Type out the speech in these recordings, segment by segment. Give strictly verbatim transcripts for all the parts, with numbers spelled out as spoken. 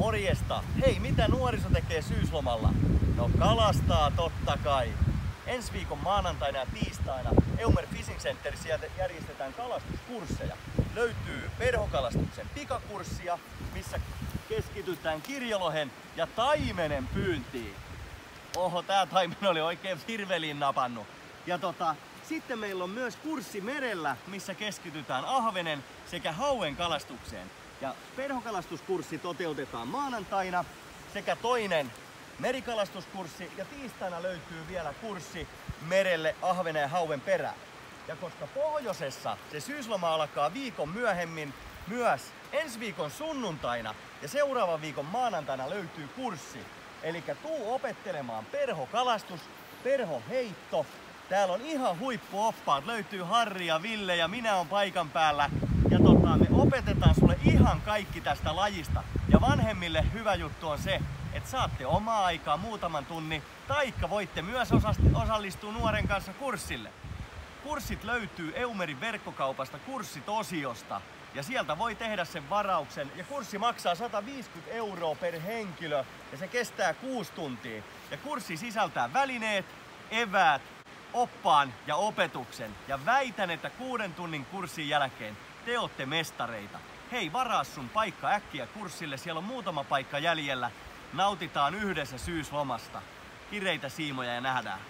Morjesta! Hei, mitä nuoriso tekee syyslomalla? No kalastaa totta kai. Ensi viikon maanantaina ja tiistaina Eumer Fishing Centerissä järjestetään kalastuskursseja. Löytyy perhokalastuksen pikakurssia, missä keskitytään kirjolohen ja taimenen pyyntiin. Oho, tää taimen oli oikein virveliin napannut. Ja tota, sitten meillä on myös kurssi merellä, missä keskitytään ahvenen sekä hauen kalastukseen. Ja perhokalastuskurssi toteutetaan maanantaina sekä toinen merikalastuskurssi ja tiistaina löytyy vielä kurssi merelle ahvenen ja hauen perään. Ja koska pohjoisessa se syysloma alkaa viikon myöhemmin, myös ensi viikon sunnuntaina ja seuraavan viikon maanantaina löytyy kurssi. Eli tuu opettelemaan perhokalastus, perhoheitto. Täällä on ihan huippuoppaat, löytyy Harri ja Ville ja minä on paikan päällä. Ja tota, me opetetaan sulle ihan kaikki tästä lajista. Ja vanhemmille hyvä juttu on se, että saatte omaa aikaa muutaman tunnin, taikka voitte myös osallistua nuoren kanssa kurssille. Kurssit löytyy Eumerin verkkokaupasta kurssitosiosta. Ja sieltä voi tehdä sen varauksen. Ja kurssi maksaa sata viisikymmentä euroa per henkilö ja se kestää kuusi tuntia. Ja kurssi sisältää välineet, eväät, oppaan ja opetuksen. Ja väitän, että kuuden tunnin kurssin jälkeen te ootte mestareita. Hei, varaa sun paikka äkkiä kurssille, siellä on muutama paikka jäljellä. Nautitaan yhdessä syyslomasta. Kireitä siimoja ja nähdään.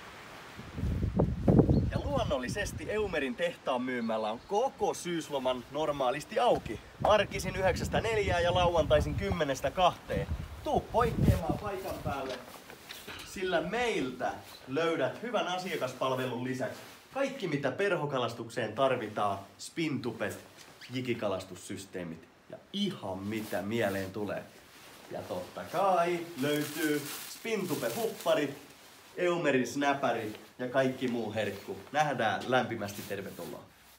Ja luonnollisesti Eumerin tehtaan myymällä on koko syysloman normaalisti auki. Arkisin yhdeksästä neljään ja lauantaisin kymmenestä kahteen. Tuu poikkeamaan paikan päälle, sillä meiltä löydät hyvän asiakaspalvelun lisäksi kaikki mitä perhokalastukseen tarvitaan, spintupet, jikikalastussysteemit ja ihan mitä mieleen tulee. Ja totta kai löytyy spintupe-hupparit, Eumerin snäpärit ja kaikki muu herkku. Nähdään, lämpimästi tervetuloa.